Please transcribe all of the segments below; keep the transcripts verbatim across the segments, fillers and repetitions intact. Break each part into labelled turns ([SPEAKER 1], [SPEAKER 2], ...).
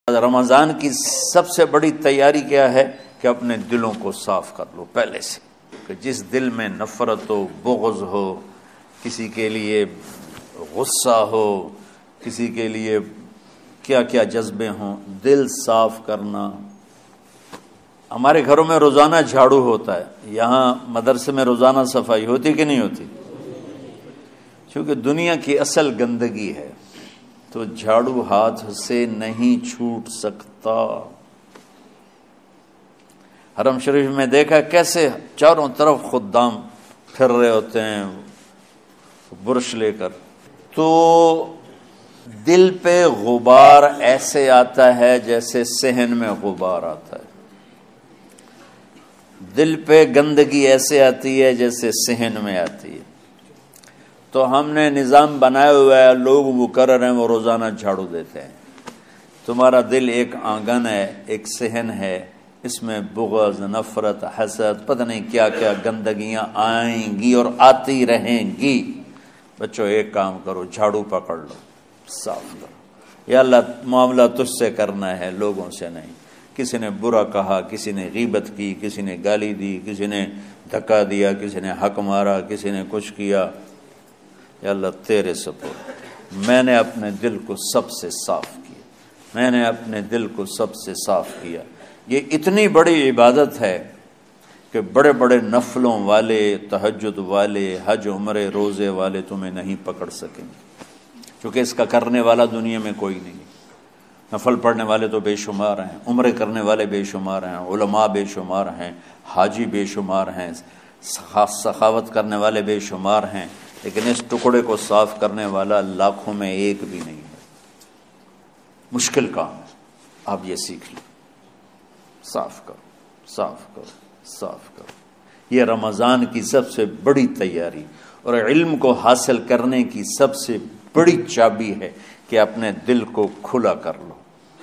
[SPEAKER 1] رمضان کی سب سے بڑی تیاری کیا ہے کہ اپنے دلوں کو صاف کر لو پہلے سے، کہ جس دل میں نفرت ہو، بغض ہو، کسی کے لیے غصہ ہو، کسی کے لیے کیا کیا جذبے ہوں، دل صاف کرنا۔ ہمارے گھروں میں روزانہ جھاڑو ہوتا ہے، یہاں مدرسے میں روزانہ صفائی ہوتی کہ نہیں ہوتی؟ کیونکہ دنیا کی اصل گندگی ہے تو جھاڑو ہاتھ سے نہیں چھوٹ سکتا۔ حرم شریف میں دیکھا کیسے چاروں طرف خدام پھر رہے ہوتے ہیں برش لے کر، تو دل پہ غبار ایسے آتا ہے جیسے صحن میں غبار آتا ہے، دل پہ گندگی ایسے آتی ہے جیسے صحن میں آتی ہے۔ تو ہم نے نظام بنایا ہوا ہے، لوگ مقرر ہیں وہ روزانہ جھاڑو دیتے ہیں۔ تمہارا دل ایک آنگن ہے، ایک صحن ہے، اس میں بغض، نفرت، حسد، پتہ نہیں کیا کیا گندگیاں آئیں گی اور آتی رہیں گی۔ بچوں ایک کام کرو، جھاڑو پکڑ لو، صاف کرو۔ یا اللہ معاملہ تجھ سے کرنا ہے، لوگوں سے نہیں۔ کسی نے برا کہا، کسی نے غیبت کی، کسی نے گالی دی، کسی نے دھکا دیا، کسی نے حق مارا، کسی نے کچھ کیا، یا اللہ تیرے سپرد، میں نے اپنے دل کو سب سے صاف کیا، میں نے اپنے دل کو سب سے صاف کیا۔ یہ اتنی بڑی عبادت ہے کہ بڑے بڑے نفلوں والے، تہجد والے، حج عمرے روزے والے تمہیں نہیں پکڑ سکیں گے، کیونکہ اس کا کرنے والا دنیا میں کوئی نہیں۔ نفل پڑھنے والے تو بے شمار ہیں، عمرے کرنے والے بے شمار ہیں، علماء بے شمار ہیں، حاجی بے شمار ہیں، سخاوت کرنے والے بے شمار ہیں، لیکن اس ٹکڑے کو صاف کرنے والا لاکھوں میں ایک بھی نہیں ہے۔ مشکل کام ہے، آپ یہ سیکھ لیں، صاف کرو، صاف کرو، صاف کرو۔ یہ رمضان کی سب سے بڑی تیاری اور علم کو حاصل کرنے کی سب سے بڑی چابی ہے کہ اپنے دل کو کھلا کر لو۔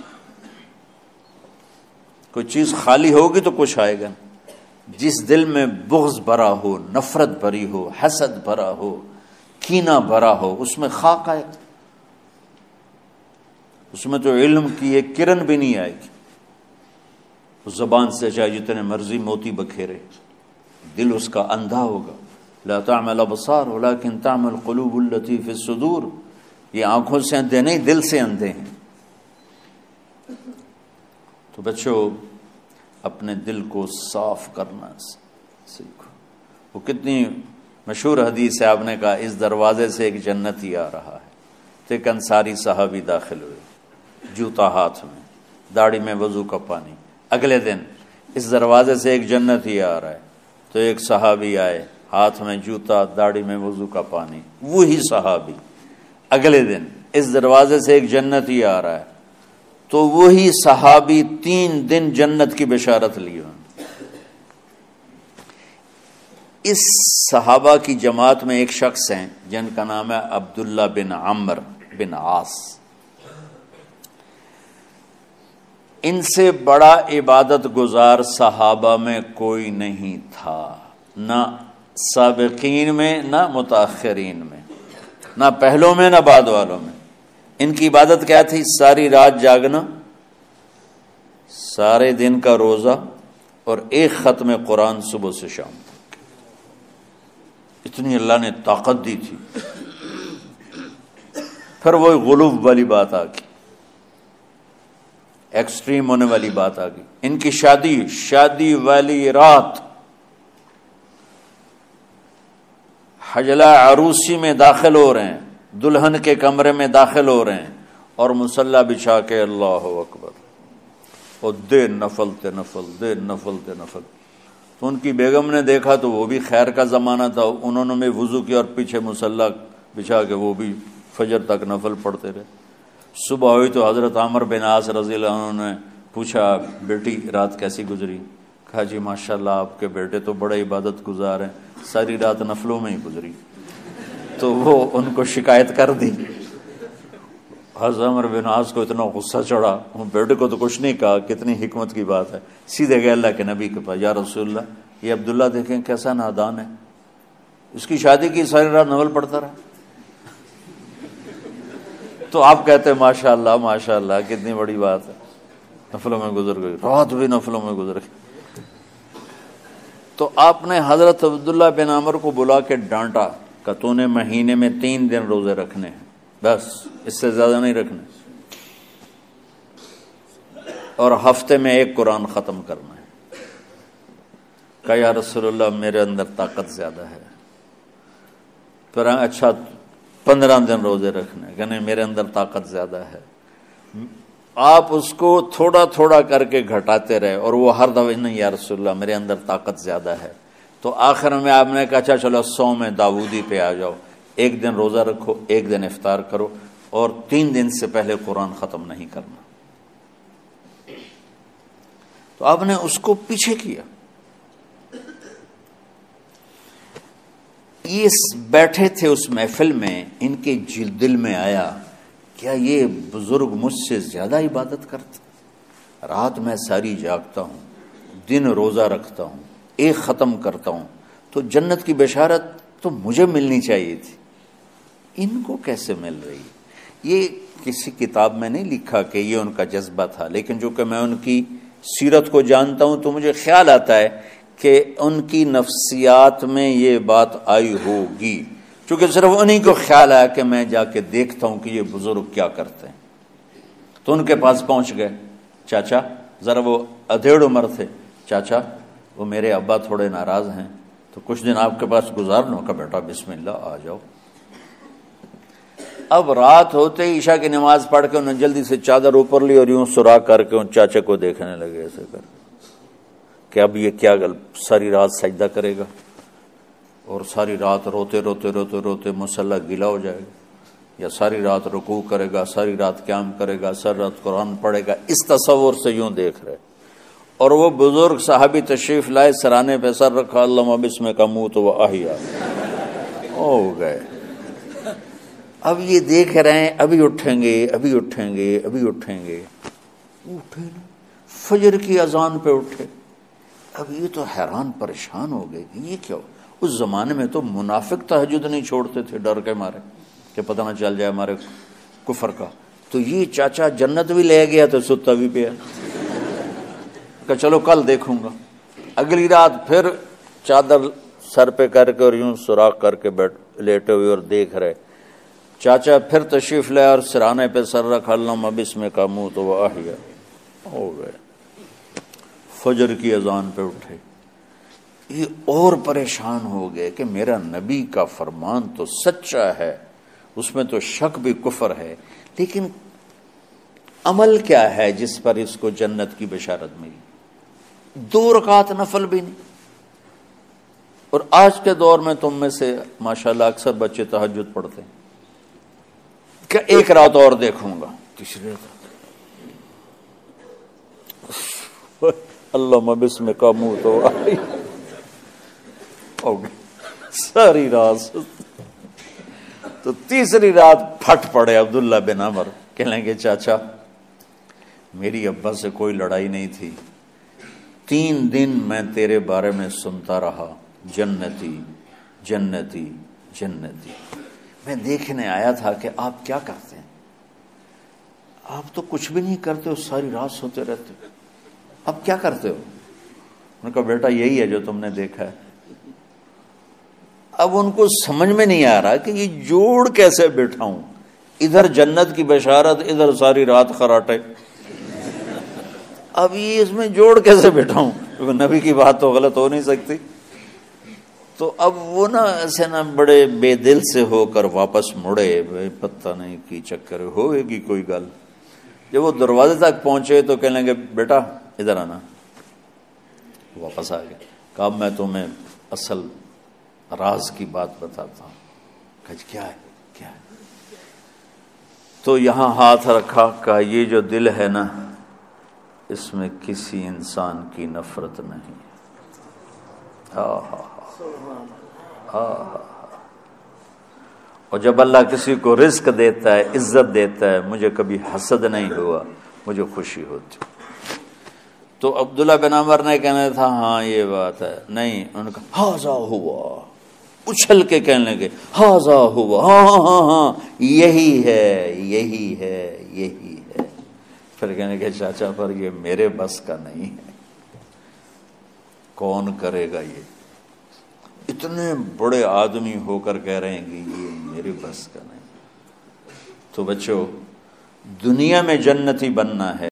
[SPEAKER 1] کوئی چیز خالی ہوگی تو کچھ آئے گا۔ جس دل میں بغض بھرا ہو، نفرت بھری ہو، حسد بھرا ہو، کینہ بھرا ہو، اس میں خاک آئے گا، اس میں تو علم کی ایک کرن بھی نہیں آئے گی۔ اس زبان سے چاہے جتنے مرضی موتی بکھیرے، دل اس کا اندھا ہوگا۔ لا تعمى الابصار ولكن تعمى القلوب التي في الصدور۔ یہ آنکھوں سے اندھے نہیں، دل سے اندھے ہیں۔ تو بچوں اپنے دل کو صاف کرنا سیکھو۔ وہ کتنی مشہور حدیث ہے، آپ نے کہا اس دروازے سے ایک جنتی آ رہا ہے، تو ایک انصاری صحابی داخل ہوئے، جوتا ہاتھ میں، داڑھی میں وضو کا پانی۔ اگلے دن اس دروازے سے ایک جنتی آ رہا ہے، تو ایک صحابی آئے، ہاتھ میں جوتا، داڑھی میں وضو کا پانی۔ وہی صحابی اگلے دن اس دروازے سے ایک جنتی آ رہا ہے، تو وہی صحابی تین دن جنت کی بشارت لی۔ اس صحابہ کی جماعت میں ایک شخص ہیں جن کا نام ہے عبداللہ بن عمر بن عاص۔ ان سے بڑا عبادت گزار صحابہ میں کوئی نہیں تھا، نہ سابقین میں نہ متاخرین میں، نہ پہلوں میں نہ بعد والوں میں۔ ان کی عبادت کیا تھی؟ ساری رات جاگنا، سارے دن کا روزہ، اور ایک ختم قرآن صبح سے شام تک۔ اتنی اللہ نے طاقت دی تھی۔ پھر وہ غلوب والی بات آ گئی، ایکسٹریم ہونے والی بات آ گئی۔ ان کی شادی شادی والی رات حجلہ عروسی میں داخل ہو رہے ہیں، دلہن کے کمرے میں داخل ہو رہے ہیں، اور مصلی بچھا کے اللہ اکبر، اور دے نفل تے نفل، دے نفل تے نفل۔ تو ان کی بیگم نے دیکھا تو وہ بھی خیر کا زمانہ تھا، انہوں نے بھی وضو کیا اور پیچھے مصلی بچھا کے وہ بھی فجر تک نفل پڑھتے رہے۔ صبح ہوئی تو حضرت عمر بن عاص رضی اللہ عنہ نے پوچھا، بیٹی رات کیسی گزری؟ کہا جی ماشاءاللہ آپ کے بیٹے تو بڑے عبادت گزار ہیں، ساری رات نفلوں میں ہی گزری۔ تو وہ ان کو شکایت کر دی۔ حضرت عمر بن عاص کو اتنا غصہ چڑھا، بیٹے کو تو کچھ نہیں کہا، کتنی حکمت کی بات ہے، سیدھے گئے اللہ کے نبی کے پاس، یا رسول اللہ یہ عبداللہ دیکھیں کیسا نادان ہے، اس کی شادی کی ساری رات نفل پڑھتا رہا۔ تو آپ کہتے ہیں ماشاءاللہ ماشاءاللہ کتنی بڑی بات ہے۔ نفلوں میں گزر گئی، رات بھی نفلوں میں گزر گئی۔ تو آپ نے حضرت عبداللہ بن عمر کو بلا کے ڈانٹا کہ تو نے مہینے میں تین دن روزے رکھنے ہیں، بس اس سے زیادہ نہیں رکھنے، اور ہفتے میں ایک قرآن ختم کرنا ہے۔ کہا یا رسول اللہ میرے اندر طاقت زیادہ ہے۔ پھر اچھا پندرہ دن روزے رکھنے، کہ نہیں میرے اندر طاقت زیادہ ہے۔ آپ اس کو تھوڑا تھوڑا کر کے گھٹاتے رہے، اور وہ ہر دفعہ نہیں یا رسول اللہ میرے اندر طاقت زیادہ ہے۔ تو آخر میں آپ نے کہا اچھا چلو سو میں داؤدی پہ آ جاؤ، ایک دن روزہ رکھو، ایک دن افطار کرو، اور تین دن سے پہلے قرآن ختم نہیں کرنا۔ تو آپ نے اس کو پیچھے کیا۔ یہ بیٹھے تھے اس محفل میں، ان کے دل میں آیا کیا یہ بزرگ مجھ سے زیادہ عبادت کرتا؟ رات میں ساری جاگتا ہوں، دن روزہ رکھتا ہوں، ایک ختم کرتا ہوں، تو جنت کی بشارت تو مجھے ملنی چاہیے تھی، ان کو کیسے مل رہی؟ یہ کسی کتاب میں نہیں لکھا کہ یہ ان کا جذبہ تھا، لیکن جو کہ میں ان کی سیرت کو جانتا ہوں تو مجھے خیال آتا ہے کہ ان کی نفسیات میں یہ بات آئی ہوگی، چونکہ صرف انہی کو خیال آیا کہ میں جا کے دیکھتا ہوں کہ یہ بزرگ کیا کرتے ہیں۔ تو ان کے پاس پہنچ گئے، چاچا ذرا، وہ ادھیڑ عمر تھے، چاچا وہ میرے ابا تھوڑے ناراض ہیں، تو کچھ دن آپ کے پاس گزارنا ہوگا، بیٹا بسم اللہ آ جاؤ۔ اب رات ہوتے ہی عشاء کی نماز پڑھ کے انہوں نے جلدی سے چادر اوپر لی اور یوں سراغ کر کے ان چاچے کو دیکھنے لگے ایسے کر کہ اب یہ کیا گل ساری رات سجدہ کرے گا، اور ساری رات روتے روتے روتے روتے مصلی گیلا ہو جائے گا، یا ساری رات رکوع کرے گا، ساری رات قیام کرے گا، ساری رات قرآن پڑھے گا، اس تصور سے یوں دیکھ رہے۔ اور وہ بزرگ صحابی تشریف لائے، سرانے پہ سر رکھا، اللہم بسمک اموت و احیا، ہو گئے۔ اب یہ دیکھ رہے ہیں ابھی اٹھیں گے، ابھی اٹھیں گے، ابھی اٹھیں گے، اٹھے نا، فجر کی اذان پہ اٹھے۔ اب یہ تو حیران پریشان ہو گئے کہ یہ کیا ہو؟ اس زمانے میں تو منافق تہجد نہیں چھوڑتے تھے ڈر کے مارے کہ پتہ نہ چل جائے ہمارے کفر کا، تو یہ چاچا جنت بھی لے گیا تو ستا بھی پیا کہ چلو کل دیکھوں گا۔ اگلی رات پھر چادر سر پہ کر کے اور یوں سوراخ کر کے بیٹھ لیٹے ہوئے اور دیکھ رہے۔ چاچا پھر تشریف لے اور سرانے پہ سر رکھا، اللہم بسمک اموت و احیا، ہو گئے۔ فجر کی اذان پہ اٹھے، یہ اور پریشان ہو گئے کہ میرا نبی کا فرمان تو سچا ہے، اس میں تو شک بھی کفر ہے، لیکن عمل کیا ہے جس پر اس کو جنت کی بشارت ملی؟ دو رکعت نفل بھی نہیں۔ اور آج کے دور میں تم میں سے ماشاءاللہ اکثر بچے تہجد پڑھتے ہیں کہ ایک رات اور دیکھوں گا، تیسری رات اللہم بسمک اموت و احیا، ہو گئی ساری رات۔ تو تیسری رات پھٹ پڑے عبداللہ بن عمر، کہنے گے چاچا میری ابا سے کوئی لڑائی نہیں تھی، تین دن میں تیرے بارے میں سنتا رہا، جنتی جنتی جنتی، میں دیکھنے آیا تھا کہ آپ کیا کرتے ہیں، آپ تو کچھ بھی نہیں کرتے ہو، ساری رات سوتے رہتے ہو، اب کیا کرتے ہو؟ انہوں نے کہا بیٹا یہی ہے جو تم نے دیکھا ہے۔ اب ان کو سمجھ میں نہیں آ رہا کہ یہ جوڑ کیسے بٹھاؤں، ادھر جنت کی بشارت، ادھر ساری رات خراٹے، اب یہ اس میں جوڑ کیسے بٹھاؤں، کیونکہ نبی کی بات تو غلط ہو نہیں سکتی۔ تو اب وہ نا ایسے نا بڑے بے دل سے ہو کر واپس مڑے، پتہ نہیں کی چکر ہوئے گی کوئی گل۔ جب وہ دروازے تک پہنچے تو کہنے لگے بیٹا ادھر آنا، واپس آ گئے۔ کہا میں تمہیں اصل راز کی بات بتاتا ہوں۔ کہا کیا ہے کیا ہے؟ تو یہاں ہاتھ رکھا، کہا یہ جو دل ہے نا اس میں کسی انسان کی نفرت نہیں۔ ہاں ہاں ہاں، اور جب اللہ کسی کو رزق دیتا ہے، عزت دیتا ہے، مجھے کبھی حسد نہیں ہوا، مجھے خوشی ہوتی۔ تو عبداللہ بن عمر نے کہنا تھا ہاں یہ بات ہے، نہیں، ان کا ہاذا ہوا، اچھل کے کہنے لگے ہاذا ہوا، ہاں ہاں ہاں ہاں یہی ہے یہی ہے یہی ہے۔ پھر کہنے کہ چاچا پر یہ میرے بس کا نہیں ہے، کون کرے گا؟ یہ اتنے بڑے آدمی ہو کر کہہ رہے ہیں کہ یہ میرے بس کا نہیں۔ تو بچوں، دنیا میں جنتی بننا ہے